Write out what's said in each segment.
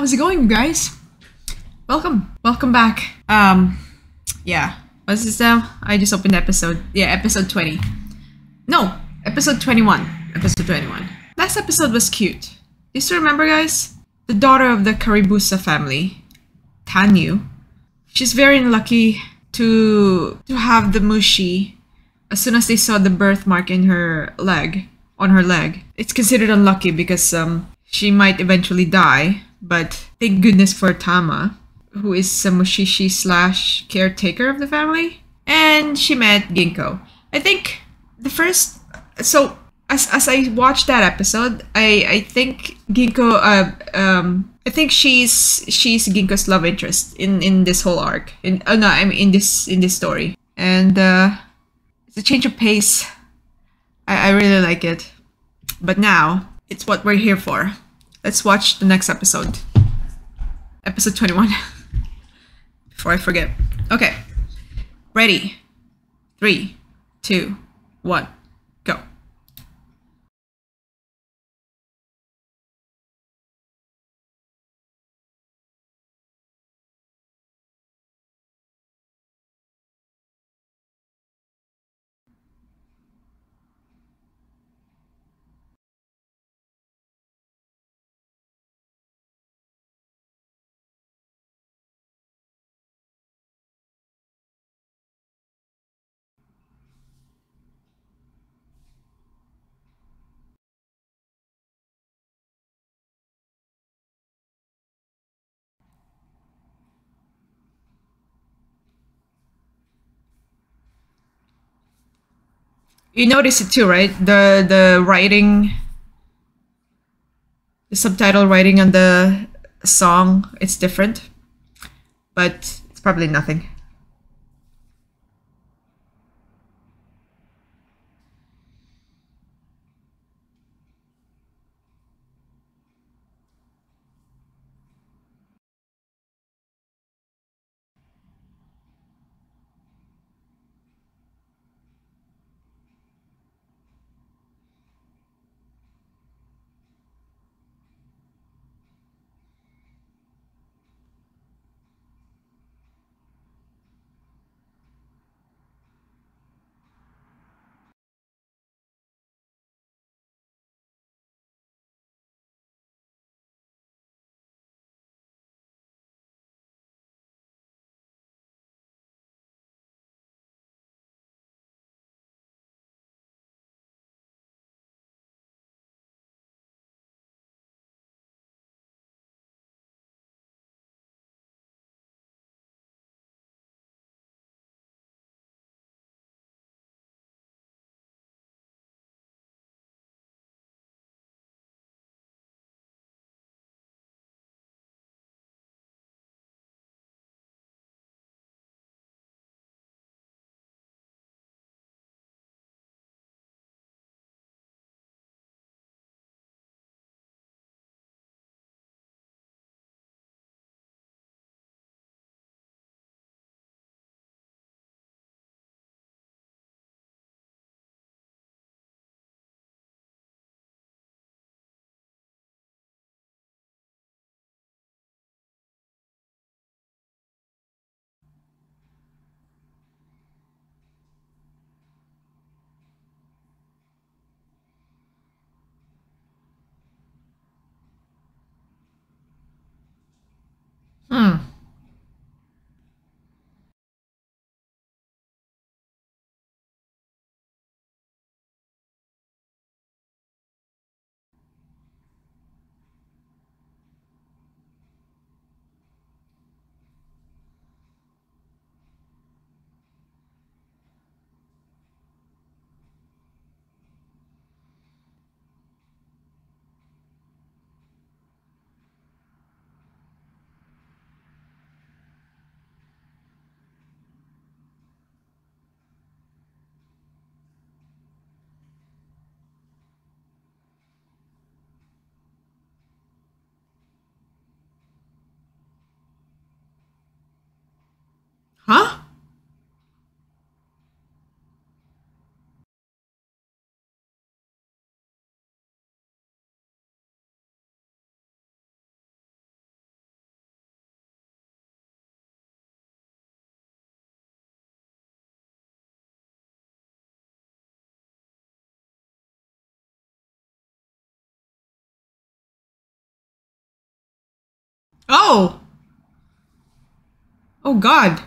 How's it going, guys? Welcome back. Yeah. What's this now? I just opened episode. Yeah, episode 20. No, episode 21. Episode 21. Last episode was cute. You still remember, guys? The daughter of the Karibusa family, Tanyu. She's very unlucky to have the Mushi as soon as they saw the birthmark in her leg, on her leg. It's considered unlucky because she might eventually die, but thank goodness for Tama, who is a Mushishi slash caretaker of the family. And she met Ginkgo. I think the first so as I watched that episode, I think Ginkgo I think she's Ginkgo's love interest in this whole arc. In no, I mean in this story. And it's a change of pace. I really like it. But now it's what we're here for. Let's watch the next episode. Episode 21. Before I forget. Okay. Ready. 3, 2, 1, go. You notice it too, right? The writing, the subtitle writing on the song, it's different, but it's probably nothing. Oh! Oh god.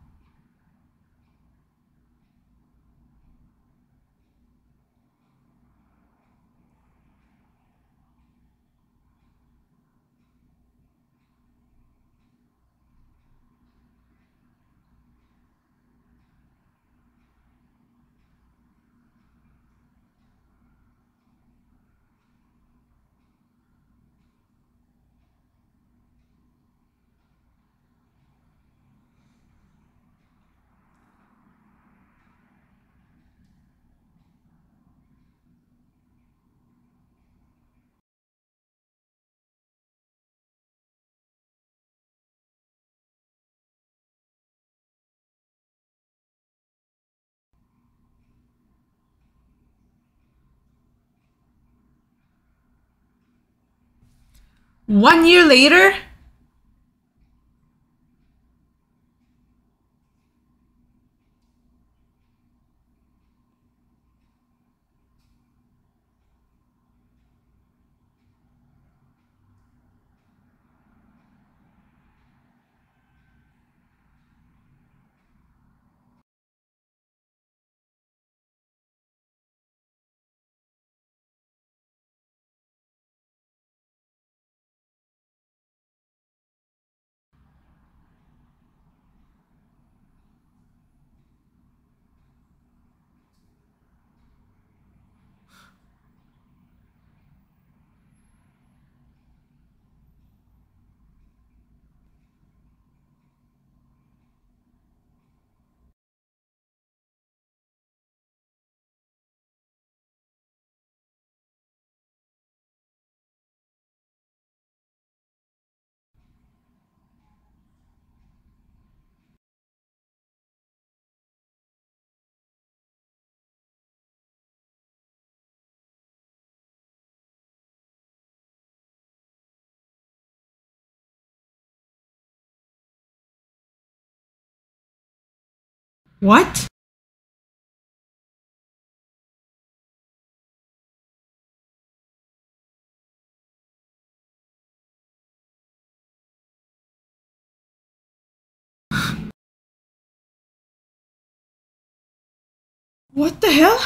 One year later? What? What the hell?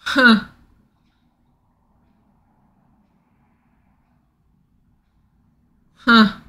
Huh. Huh.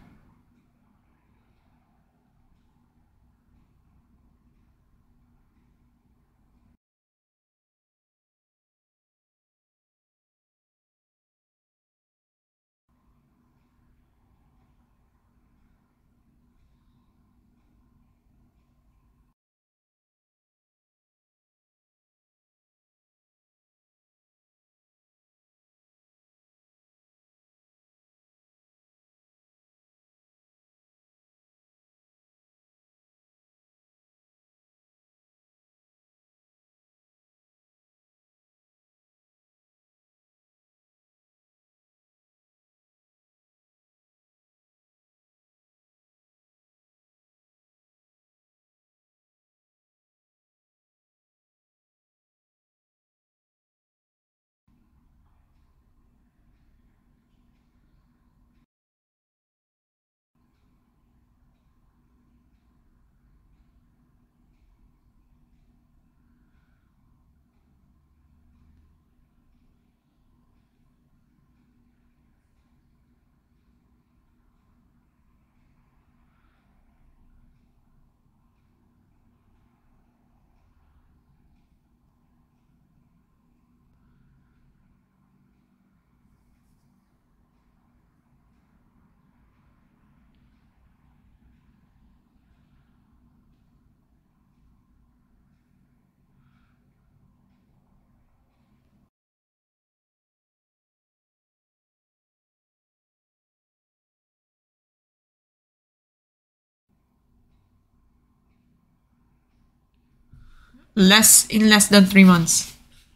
Less than 3 months.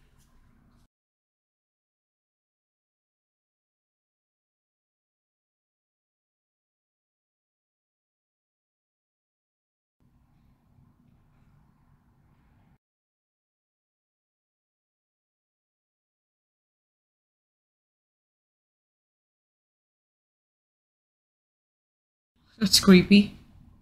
That's creepy.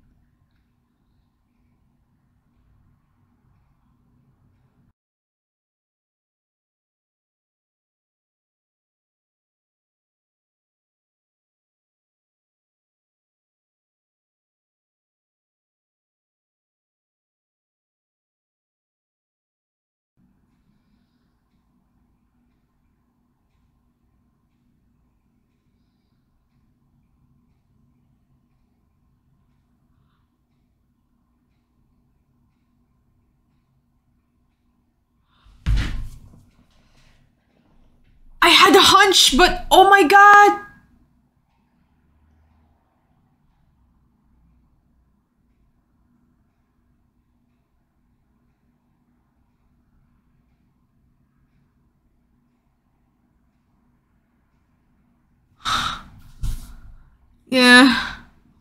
I had a hunch, but oh my god! Yeah.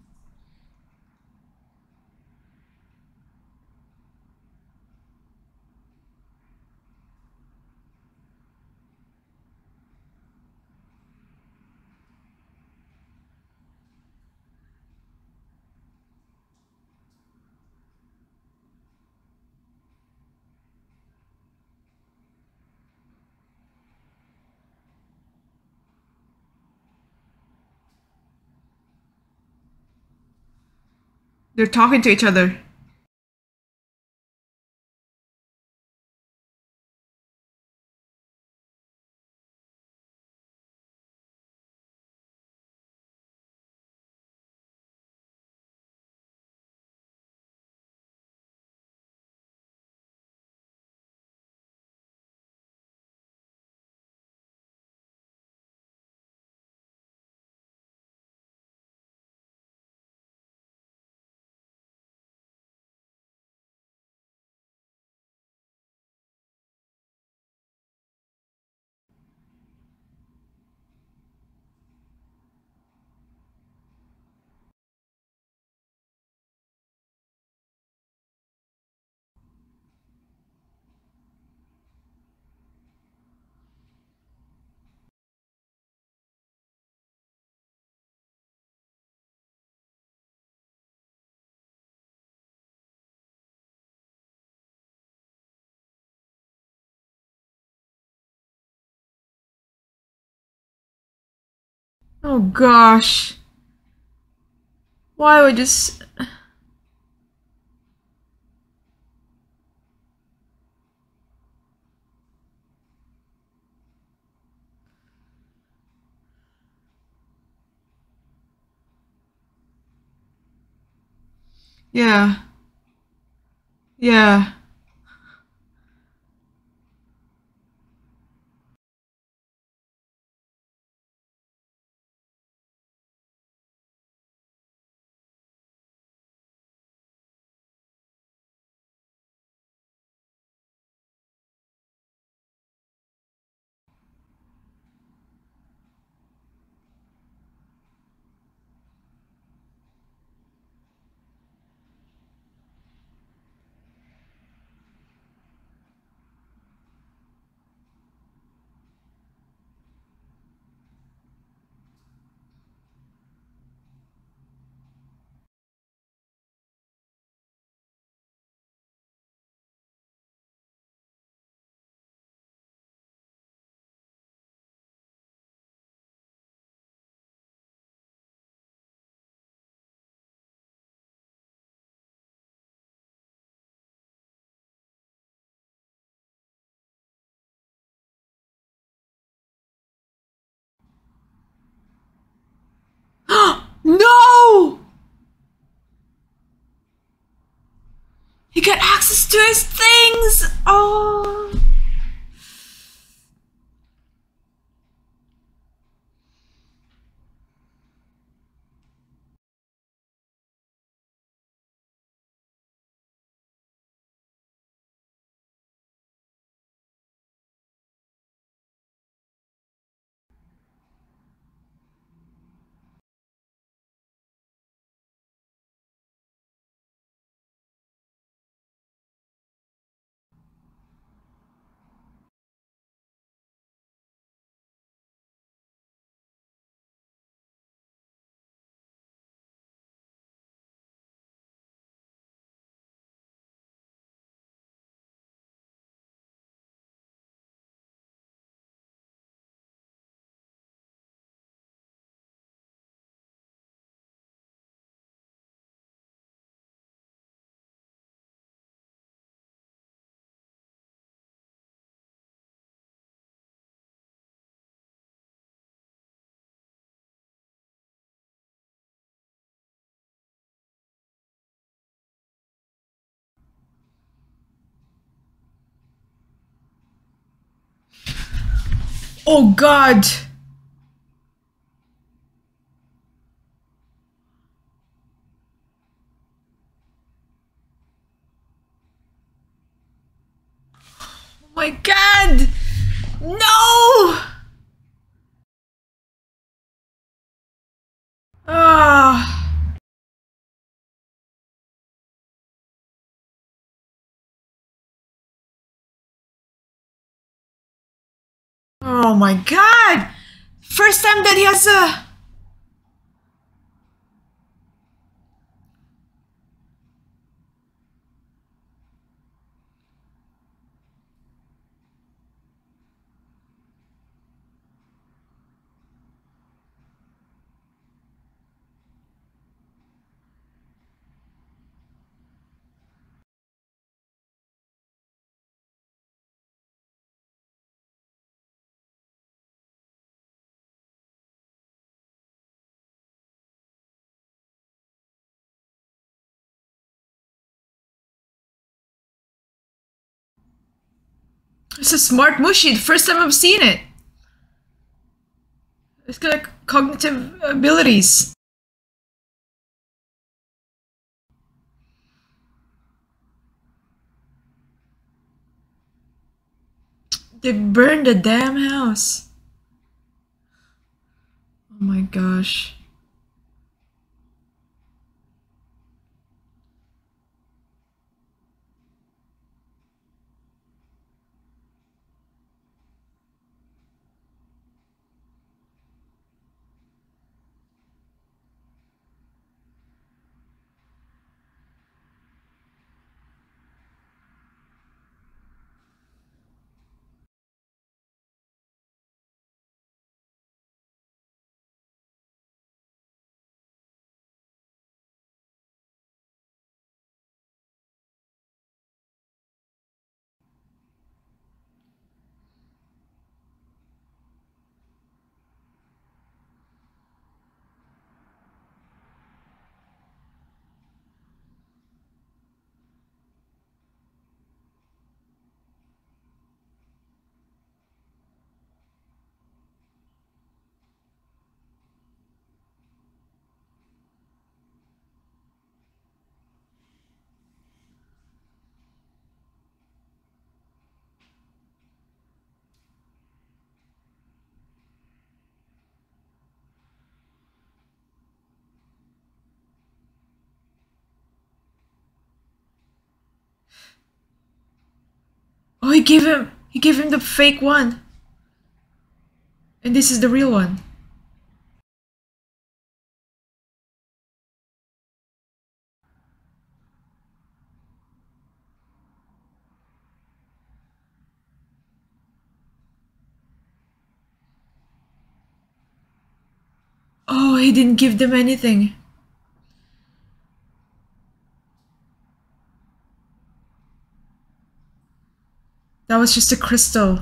They're talking to each other. Oh gosh. Why would just... Yeah. Yeah. No! He got access to his things! Oh. Oh god! Oh my god! No! Ah. Oh my god! First time that he has a... It's a smart Mushi. The first time I've seen it. It's got cognitive abilities. They burned the damn house. Oh my gosh. he gave him the fake one. And this is the real one. Oh, he didn't give them anything. That was just a crystal.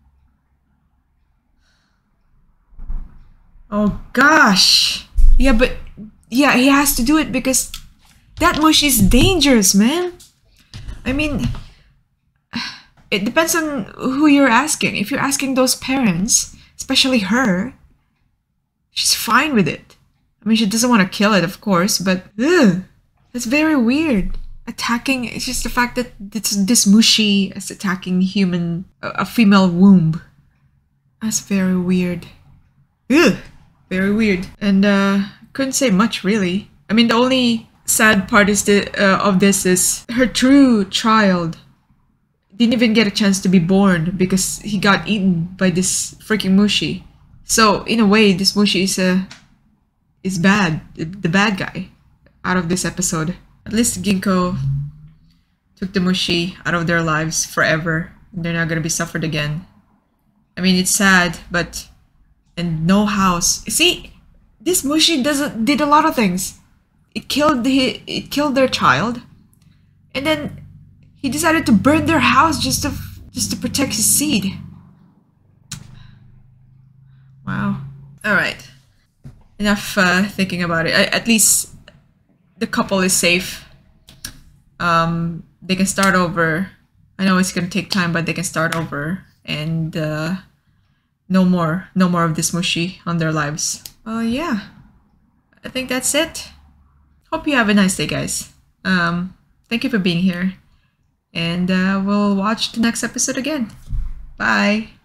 Oh gosh. Yeah, but yeah, he has to do it because that Mushi is dangerous, man. I mean, it depends on who you're asking. If you're asking those parents, especially her, she's fine with it. I mean, she doesn't want to kill it, of course, but ugh, that's very weird. Attacking, it's just the fact that this Mushi is attacking a female womb. That's very weird. Ugh, very weird. And couldn't say much really. I mean, the only sad part is of this is her true child didn't even get a chance to be born because he got eaten by this freaking Mushi. So in a way, this Mushi is bad, the bad guy out of this episode. At least Ginkgo took the Mushi out of their lives forever. They're not gonna be suffered again. I mean, it's sad, but and no house. See, this Mushi did a lot of things. It killed their child, and then he decided to burn their house just to protect his seed. Wow. All right. Enough thinking about it. At least the couple is safe. They can start over. I know it's gonna take time, but they can start over, and no more of this Mushi on their lives. Yeah, I think that's it. Hope you have a nice day, guys. Thank you for being here, and we'll watch the next episode again. Bye.